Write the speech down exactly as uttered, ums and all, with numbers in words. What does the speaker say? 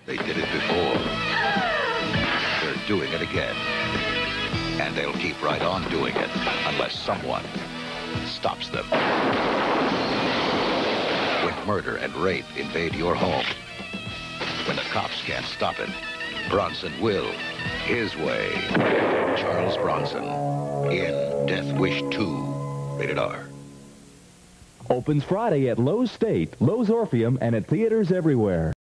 They did it before. They're doing it again. And they'll keep right on doing it unless someone stops them. When murder and rape invade your home, when the cops can't stop it, Bronson will, his way. Charles Bronson in Death Wish two, rated R. Opens Friday at Lowe's State, Lowe's Orpheum, and at theaters everywhere.